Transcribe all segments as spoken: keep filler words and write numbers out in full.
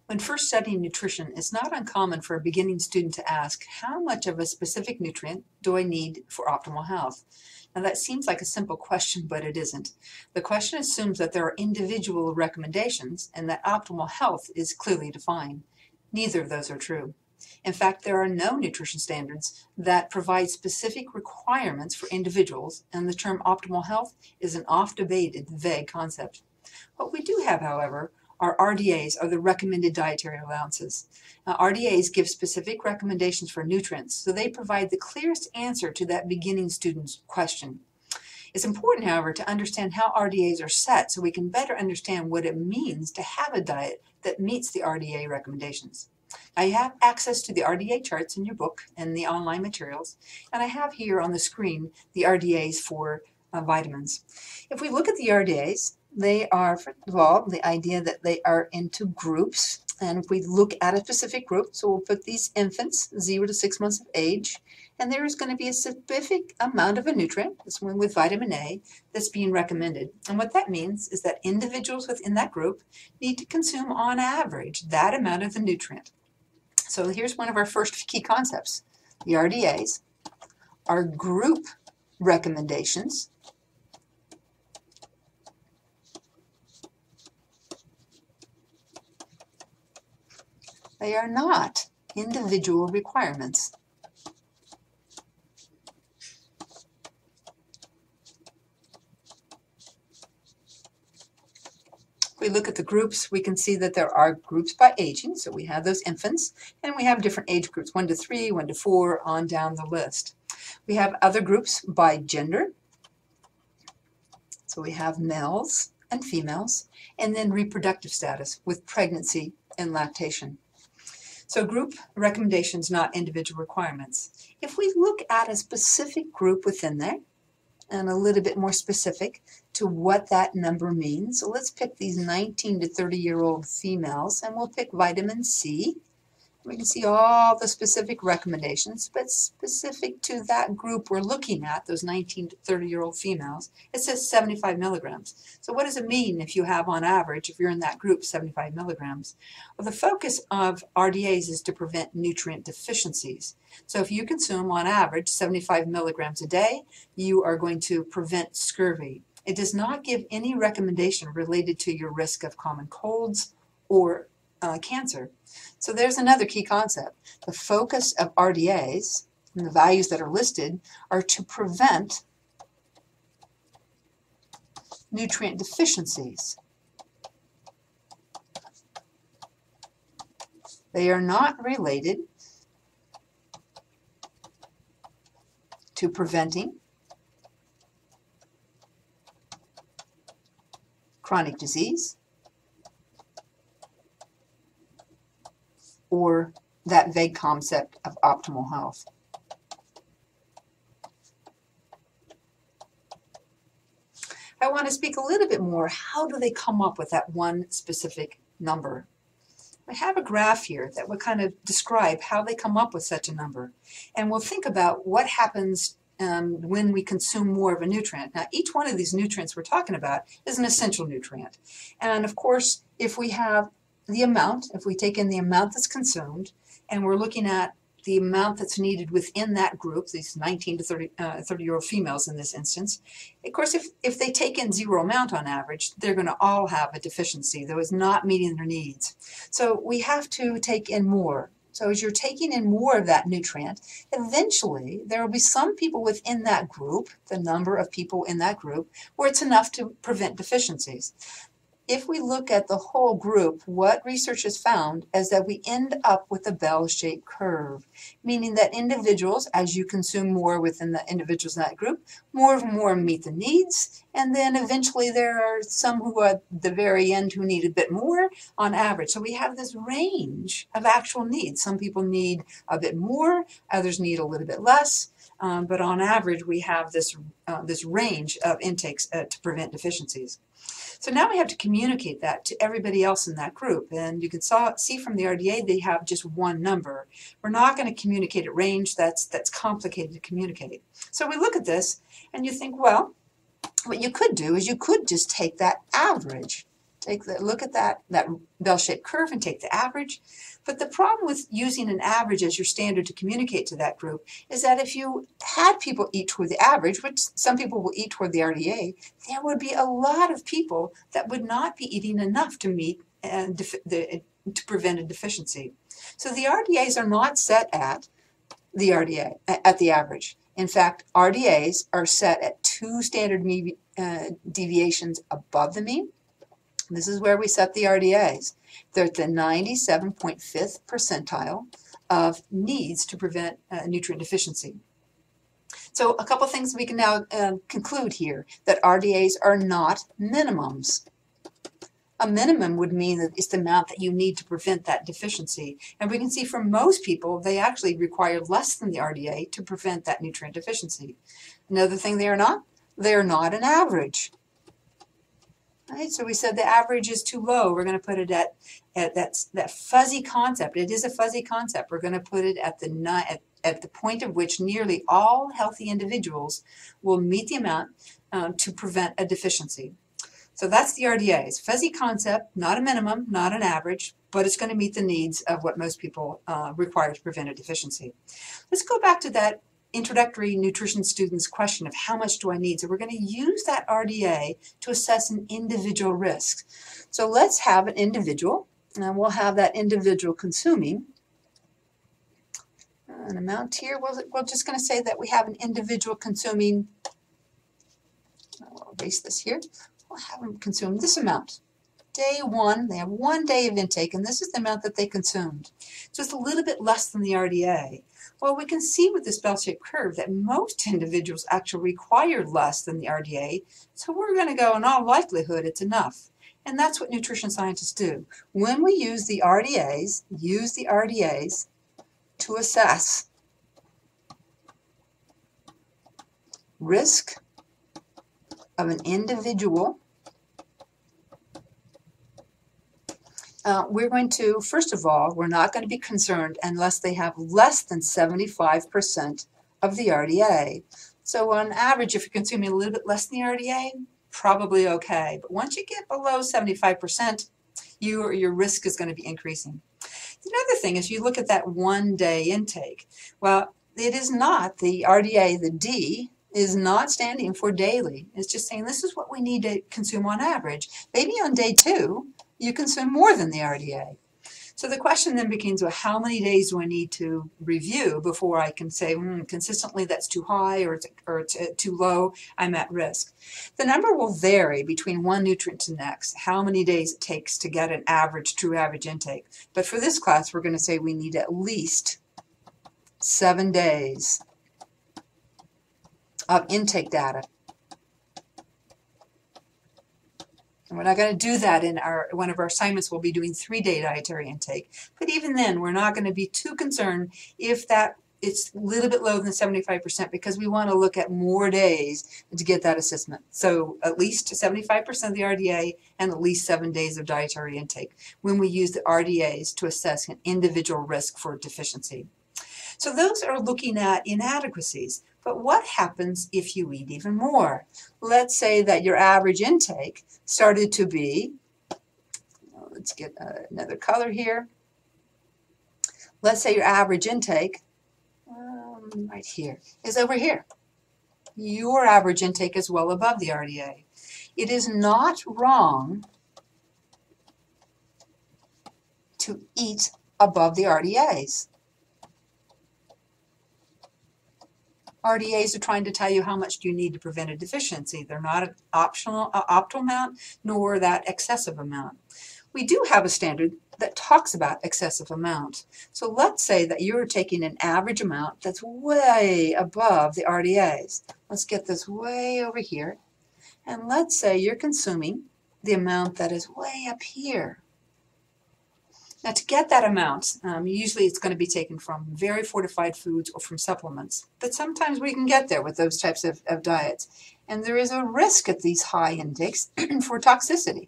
When first studying nutrition, it's not uncommon for a beginning student to ask, how much of a specific nutrient do I need for optimal health? Now that seems like a simple question, but it isn't. The question assumes that there are individual recommendations and that optimal health is clearly defined. Neither of those are true. In fact, there are no nutrition standards that provide specific requirements for individuals, and the term optimal health is an oft-debated, vague concept. What we do have, however, are R D As, are the recommended dietary allowances. Now, R D As give specific recommendations for nutrients, so they provide the clearest answer to that beginning student's question. It's important, however, to understand how R D As are set so we can better understand what it means to have a diet that meets the R D A recommendations. Now, you have access to the R D A charts in your book and the online materials, and I have here on the screen the R D As for uh, vitamins. If we look at the R D As, they are, first of all, the idea that they are into groups. And if we look at a specific group, so we'll put these infants, zero to six months of age, and there is going to be a specific amount of a nutrient, this one with vitamin A, that's being recommended. And what that means is that individuals within that group need to consume, on average, that amount of the nutrient. So here's one of our first key concepts. The R D As are group recommendations. They are not individual requirements. If we look at the groups, we can see that there are groups by aging. So we have those infants, and we have different age groups, one to three, one to four, on down the list. We have other groups by gender. So we have males and females, and then reproductive status with pregnancy and lactation. So group recommendations, not individual requirements. If we look at a specific group within there, and a little bit more specific to what that number means, so let's pick these nineteen to thirty year old females, and we'll pick vitamin C. We can see all the specific recommendations, but specific to that group we're looking at, those nineteen to thirty year old females, it says seventy-five milligrams. So what does it mean if you have, on average, if you're in that group, seventy-five milligrams? Well, the focus of R D As is to prevent nutrient deficiencies. So if you consume, on average, seventy-five milligrams a day, you are going to prevent scurvy. It does not give any recommendation related to your risk of common colds or uh, cancer. So there's another key concept. The focus of R D As and the values that are listed are to prevent nutrient deficiencies. They are not related to preventing chronic disease or that vague concept of optimal health. I want to speak a little bit more. How do they come up with that one specific number? I have a graph here that would kind of describe how they come up with such a number. And we'll think about what happens um, when we consume more of a nutrient. Now, each one of these nutrients we're talking about is an essential nutrient. And of course, if we have the amount, if we take in the amount that's consumed, and we're looking at the amount that's needed within that group, these nineteen to thirty, uh, thirty year old females in this instance, of course, if, if they take in zero amount on average, they're going to all have a deficiency that is not meeting their needs. So we have to take in more. So as you're taking in more of that nutrient, eventually there will be some people within that group, the number of people in that group, where it's enough to prevent deficiencies. If we look at the whole group, what research has found is that we end up with a bell-shaped curve, meaning that individuals, as you consume more within the individuals in that group, more and more meet the needs, and then eventually there are some who are at the very end who need a bit more on average. So we have this range of actual needs. Some people need a bit more, others need a little bit less, um, but on average we have this, uh, this range of intakes uh, to prevent deficiencies. So now we have to communicate that to everybody else in that group. And you can saw, see from the R D A, they have just one number. We're not going to communicate at range. That's, that's complicated to communicate. So we look at this and you think, well, what you could do is you could just take that average. Take the look at that, that bell-shaped curve and take the average. But the problem with using an average as your standard to communicate to that group is that if you had people eat toward the average, which some people will eat toward the R D A, there would be a lot of people that would not be eating enough to meet and the, to prevent a deficiency. So the R D As are not set at the R D A, at the average. In fact, R D As are set at two standard uh, deviations above the mean. This is where we set the R D As. They're at the ninety-seven point five percentile of needs to prevent uh, nutrient deficiency. So a couple things we can now uh, conclude here, that R D As are not minimums. A minimum would mean that it's the amount that you need to prevent that deficiency. And we can see for most people, they actually require less than the R D A to prevent that nutrient deficiency. Another thing they are not, they are not an average. Right, so we said the average is too low. We're going to put it at, at that, that fuzzy concept. It is a fuzzy concept. We're going to put it at the, at, at the point of which nearly all healthy individuals will meet the amount um, to prevent a deficiency. So that's the R D As. Fuzzy concept, not a minimum, not an average, but it's going to meet the needs of what most people uh, require to prevent a deficiency. Let's go back to that introductory nutrition student's question of how much do I need. So we're going to use that R D A to assess an individual risk. So let's have an individual, and we'll have that individual consuming an amount here. We're, we're just going to say that we have an individual consuming, I'll erase this here, we'll have them consume this amount. Day one, they have one day of intake, and this is the amount that they consumed. So it's a little bit less than the R D A. Well, we can see with this bell-shaped curve that most individuals actually require less than the R D A, so we're going to go, in all likelihood, it's enough. And that's what nutrition scientists do. When we use the R D As, use the R D As to assess risk of an individual, Uh, we're going to, first of all, we're not going to be concerned unless they have less than seventy-five percent of the R D A. So on average, if you're consuming a little bit less than the R D A, probably okay. But once you get below seventy-five percent, you, your risk is going to be increasing. Another thing is you look at that one-day intake. Well, it is not the R D A, the D, is not standing for daily. It's just saying this is what we need to consume on average. Maybe on day two, you consume more than the R D A. So the question then begins, well, how many days do I need to review before I can say, mm, consistently that's too high or it's, or it's too low, I'm at risk. The number will vary between one nutrient to the next, how many days it takes to get an average, true average intake. But for this class, we're going to say we need at least seven days of intake data. And we're not going to do that in our one of our assignments. We'll be doing three-day dietary intake. But even then, we're not going to be too concerned if that it's a little bit lower than seventy-five percent, because we want to look at more days to get that assessment. So at least seventy-five percent of the R D A and at least seven days of dietary intake when we use the R D As to assess an individual risk for deficiency. So those are looking at inadequacies. But what happens if you eat even more? Let's say that your average intake started to be, let's get uh, another color here. Let's say your average intake, um, right here, is over here. Your average intake is well above the R D A. It is not wrong to eat above the R D As. R D As are trying to tell you how much do you need to prevent a deficiency. They're not an optional, uh, optimal amount, nor that excessive amount. We do have a standard that talks about excessive amount. So let's say that you're taking an average amount that's way above the R D As. Let's get this way over here. And let's say you're consuming the amount that is way up here. Now, to get that amount, um, usually it's going to be taken from very fortified foods or from supplements. But sometimes we can get there with those types of, of diets. And there is a risk at these high intakes for toxicity.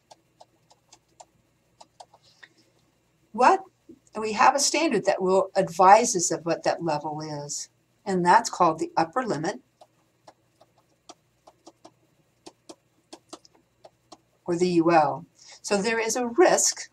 What? We have a standard that will advise us of what that level is. And that's called the upper limit, or the U L. So there is a risk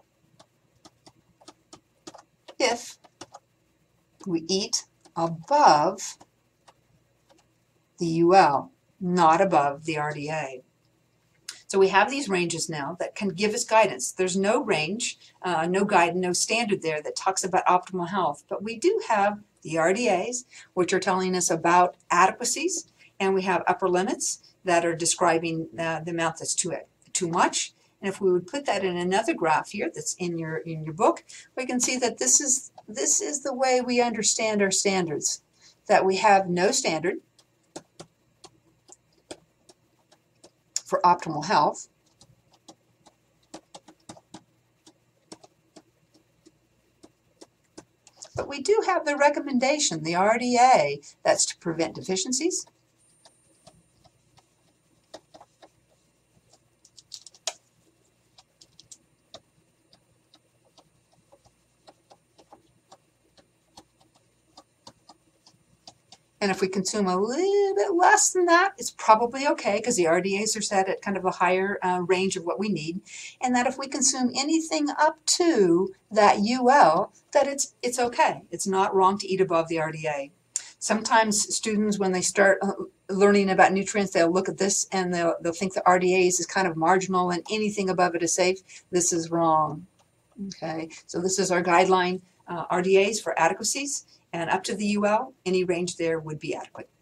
if we eat above the U L, not above the R D A. So we have these ranges now that can give us guidance. There's no range, uh, no guide, no standard there that talks about optimal health, but we do have the R D As, which are telling us about adequacies, and we have upper limits that are describing uh, the amount that's too, too much. And if we would put that in another graph here that's in your, in your book, we can see that this is, this is the way we understand our standards, that we have no standard for optimal health. But we do have the recommendation, the R D A, that's to prevent deficiencies, and if we consume a little bit less than that, it's probably okay because the R D As are set at kind of a higher uh, range of what we need. And that if we consume anything up to that U L, that it's, it's okay. It's not wrong to eat above the R D A. Sometimes students, when they start uh, learning about nutrients, they'll look at this and they'll, they'll think the R D As is kind of marginal and anything above it is safe. This is wrong. Okay, so this is our guideline, uh, R D As for adequacies. And up to the U L, any range there would be adequate.